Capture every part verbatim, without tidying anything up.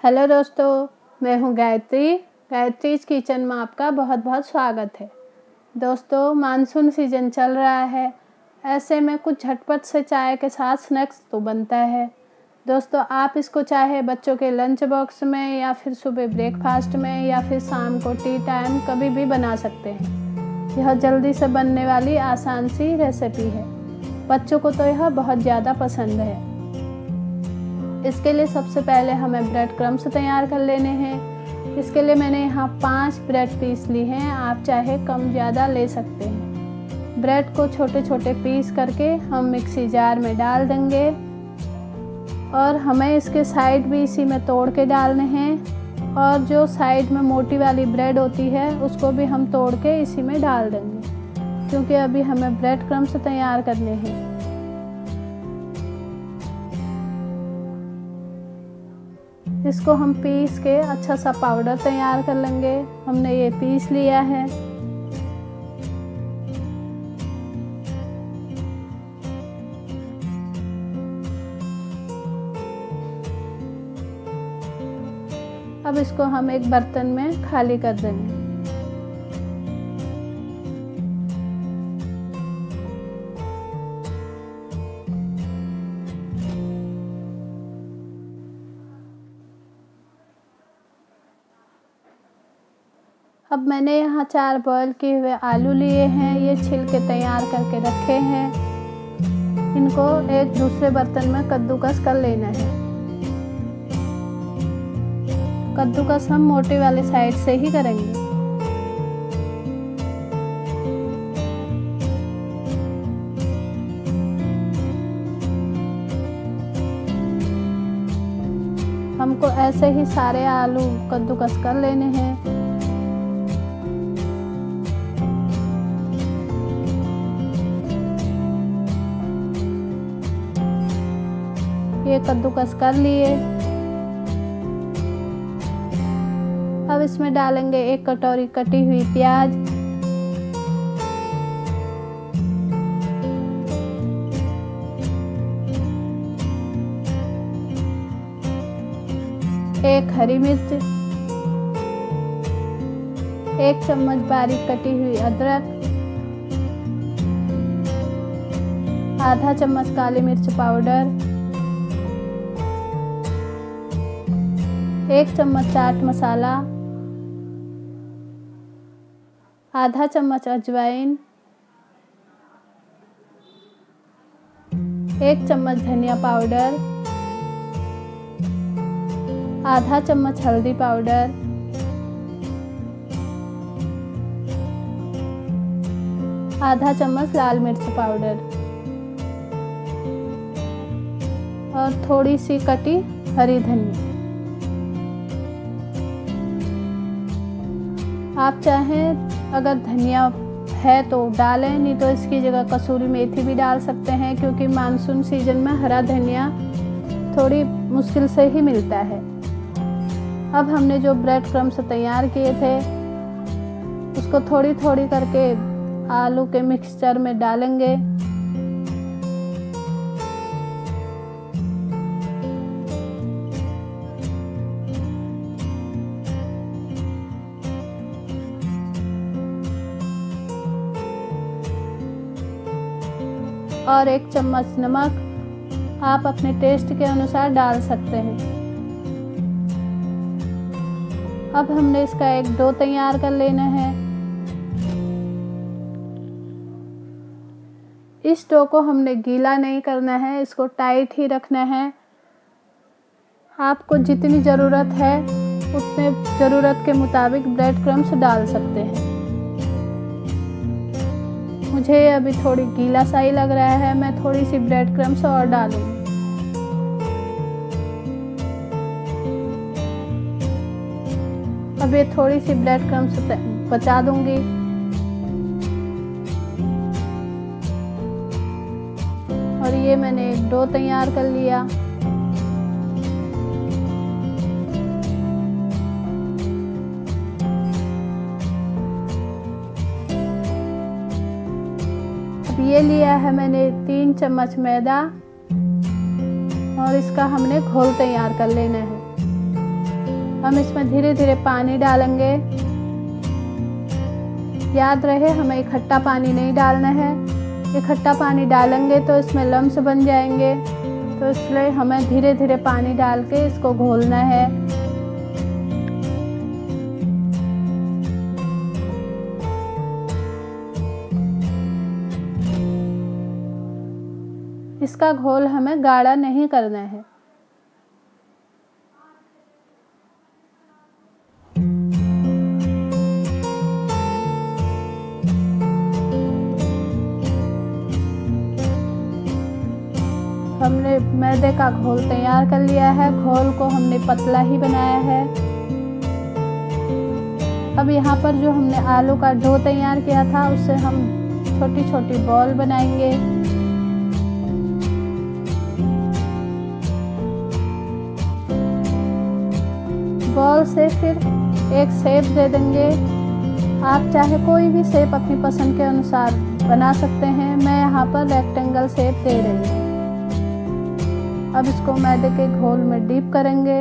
Hello दोस्तों, मैं हूं गायत्री। गायत्रीज किचन में आपका बहुत बहुत स्वागत है। दोस्तों, मानसून सीजन चल रहा है, ऐसे में कुछ झटपट से चाय के साथ स्नैक्स तो बनता है। दोस्तों, आप इसको चाहे बच्चों के लंच बॉक्स में या फिर सुबह ब्रेकफास्ट में या फिर शाम को टी टाइम कभी भी बना सकते हैं। यह जल्दी से बनने वाली आसान सी रेसिपी है। बच्चों को तो यह बहुत ज़्यादा पसंद है। इसके लिए सबसे पहले हमें ब्रेड क्रम्स तैयार कर लेने हैं। इसके लिए मैंने यहाँ पाँच ब्रेड पीस ली हैं। आप चाहे कम ज़्यादा ले सकते हैं। ब्रेड को छोटे छोटे पीस करके हम मिक्सी जार में डाल देंगे और हमें इसके साइड भी इसी में तोड़ के डालने हैं। और जो साइड में मोटी वाली ब्रेड होती है उसको भी हम तोड़ के इसी में डाल देंगे, क्योंकि अभी हमें ब्रेड क्रम्स तैयार करने हैं। इसको हम पीस के अच्छा सा पाउडर तैयार कर लेंगे। हमने ये पीस लिया है। अब इसको हम एक बर्तन में खाली कर देंगे। अब मैंने यहाँ चार बॉयल किए हुए आलू लिए हैं। ये छिलके तैयार करके रखे हैं। इनको एक दूसरे बर्तन में कद्दूकस कर लेना है। कद्दूकस हम मोटे वाले साइड से ही करेंगे। हमको ऐसे ही सारे आलू कद्दूकस कर लेने हैं। ये कद्दूकस कर लिए। अब इसमें डालेंगे एक कटोरी कटी हुई प्याज, एक हरी मिर्च, एक चम्मच बारीक कटी हुई अदरक, आधा चम्मच काली मिर्च पाउडर, एक चम्मच चाट मसाला, आधा चम्मच अजवाइन, एक चम्मच धनिया पाउडर, आधा चम्मच हल्दी पाउडर, आधा चम्मच लाल मिर्च पाउडर और थोड़ी सी कटी हरी धनिया। आप चाहें अगर धनिया है तो डालें, नहीं तो इसकी जगह कसूरी मेथी भी डाल सकते हैं, क्योंकि मानसून सीजन में हरा धनिया थोड़ी मुश्किल से ही मिलता है। अब हमने जो ब्रेड क्रम्स तैयार किए थे उसको थोड़ी थोड़ी करके आलू के मिक्सचर में डालेंगे। और एक चम्मच नमक आप अपने टेस्ट के अनुसार डाल सकते हैं। अब हमने इसका एक डो तैयार कर लेना है। इस डो को हमने गीला नहीं करना है, इसको टाइट ही रखना है। आपको जितनी ज़रूरत है उतने ज़रूरत के मुताबिक ब्रेड क्रम्स डाल सकते हैं। मुझे अभी थोड़ी गीला सा ही लग रहा है, मैं थोड़ी सी ब्रेड क्रम्स और डालूंगी। अब ये थोड़ी सी ब्रेड क्रम्स बचा दूंगी। और ये मैंने एक डो तैयार कर लिया। ये लिया है मैंने तीन चम्मच मैदा और इसका हमने घोल तैयार कर लेना है। हम इसमें धीरे धीरे पानी डालेंगे। याद रहे हमें इकट्ठा पानी नहीं डालना है, इकट्ठा पानी डालेंगे तो इसमें लम्स बन जाएंगे, तो इसलिए हमें धीरे धीरे पानी डाल के इसको घोलना है। इसका घोल हमें गाढ़ा नहीं करना है। हमने मैदे का घोल तैयार कर लिया है। घोल को हमने पतला ही बनाया है। अब यहाँ पर जो हमने आलू का डो तैयार किया था उससे हम छोटी छोटी बॉल बनाएंगे। बॉल से फिर एक शेप दे देंगे। आप चाहे कोई भी शेप अपनी पसंद के अनुसार बना सकते हैं। मैं यहाँ पर रेक्टेंगल शेप दे रही हूँ। अब इसको मैदे के घोल में डीप करेंगे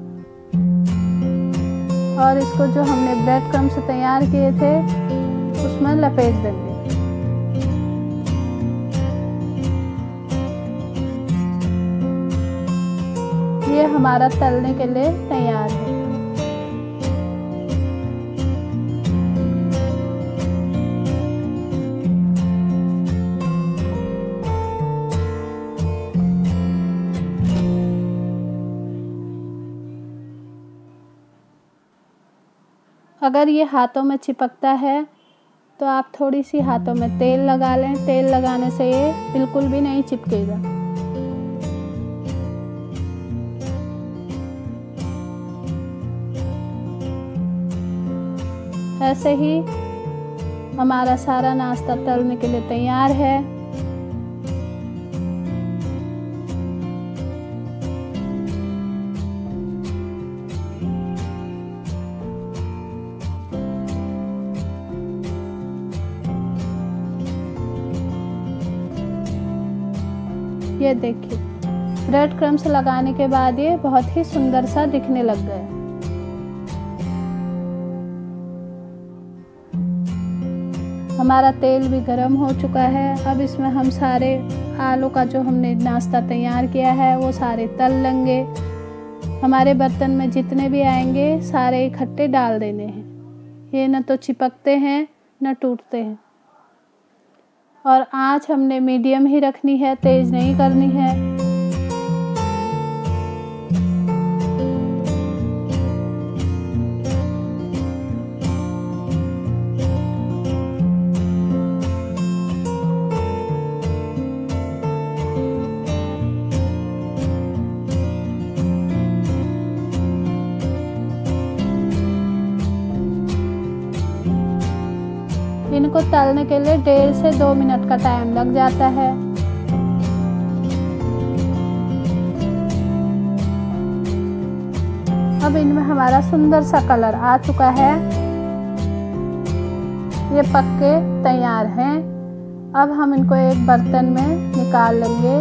और इसको जो हमने ब्रेड क्रम्ब से तैयार किए थे उसमें लपेट देंगे। ये हमारा तलने के लिए तैयार है। अगर ये हाथों में चिपकता है तो आप थोड़ी सी हाथों में तेल लगा लें। तेल लगाने से ये बिल्कुल भी नहीं चिपकेगा। ऐसे ही हमारा सारा नाश्ता तलने के लिए तैयार है। ये देखिए, ब्रेड क्रम्ब्स लगाने के बाद ये बहुत ही सुंदर सा दिखने लग गया। हमारा तेल भी गरम हो चुका है। अब इसमें हम सारे आलू का जो हमने नाश्ता तैयार किया है वो सारे तल लेंगे। हमारे बर्तन में जितने भी आएंगे सारे इकट्ठे डाल देने हैं। ये न तो चिपकते हैं न टूटते हैं। और आँच हमने मीडियम ही रखनी है, तेज नहीं करनी है। इनको तलने के लिए डेढ़ से दो मिनट का टाइम लग जाता है। अब इनमें हमारा सुंदर सा कलर आ चुका है। ये पक्के तैयार हैं। अब हम इनको एक बर्तन में निकाल लेंगे।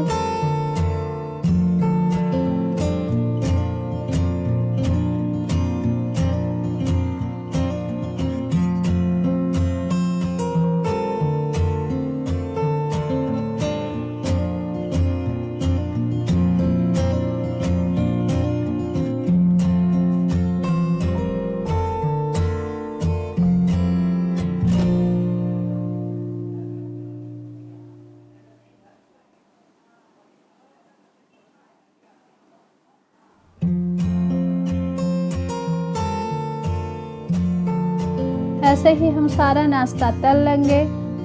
ऐसे ही हम सारा नाश्ता तल लेंगे।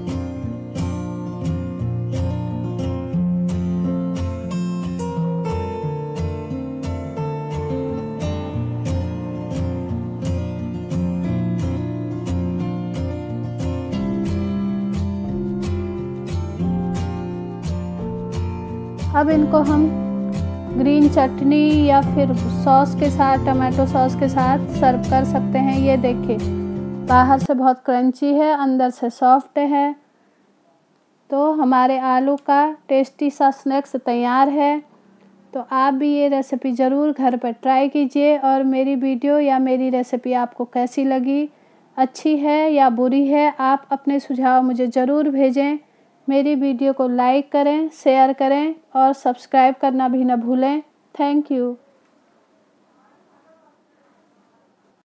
अब इनको हम ग्रीन चटनी या फिर सॉस के साथ, टमाटो सॉस के साथ सर्व कर सकते हैं। ये देखिए, बाहर से बहुत क्रंची है, अंदर से सॉफ्ट है। तो हमारे आलू का टेस्टी सा स्नैक्स तैयार है। तो आप भी ये रेसिपी ज़रूर घर पर ट्राई कीजिए। और मेरी वीडियो या मेरी रेसिपी आपको कैसी लगी, अच्छी है या बुरी है, आप अपने सुझाव मुझे ज़रूर भेजें। मेरी वीडियो को लाइक करें, शेयर करें और सब्सक्राइब करना भी न भूलें। Thank you.